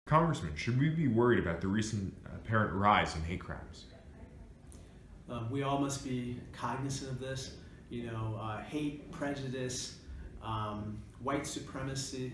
Congressman, should we be worried about the recent apparent rise in hate crimes? We all must be cognizant of this. Hate, prejudice, white supremacy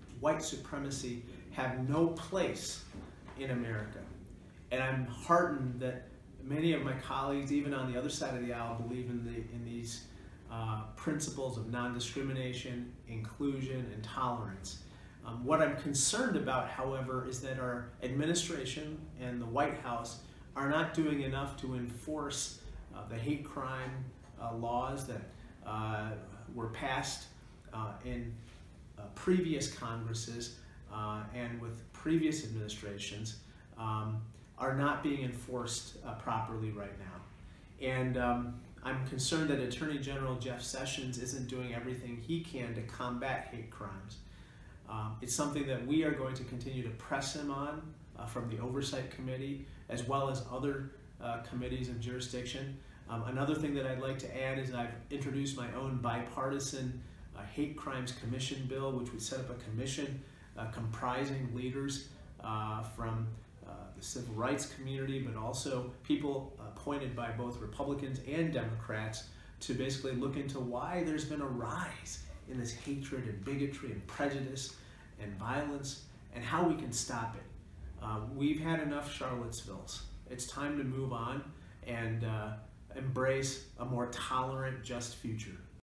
have no place in America. And I'm heartened that many of my colleagues, even on the other side of the aisle, believe in these principles of non-discrimination, inclusion, and tolerance. What I'm concerned about, however, is that our administration and the White House are not doing enough to enforce the hate crime laws that were passed in previous Congresses and with previous administrations, are not being enforced properly right now. And I'm concerned that Attorney General Jeff Sessions isn't doing everything he can to combat hate crimes. It's something that we are going to continue to press him on from the Oversight Committee, as well as other committees of jurisdiction. Another thing that I'd like to add is I've introduced my own bipartisan Hate Crimes Commission bill, which would set up a commission comprising leaders from the civil rights community, but also people appointed by both Republicans and Democrats to basically look into why there's been a rise in this hatred and bigotry and prejudice and violence, and how we can stop it. We've had enough Charlottesvilles. It's time to move on and embrace a more tolerant, just future.